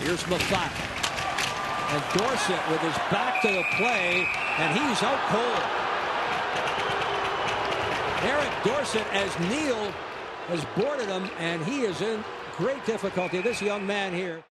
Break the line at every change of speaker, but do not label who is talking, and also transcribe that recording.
Here's Mathot. And Dorsett with his back to the play, and he's out cold. Eric Dorsett, as Neal has boarded him, and he is in great difficulty. This young man here.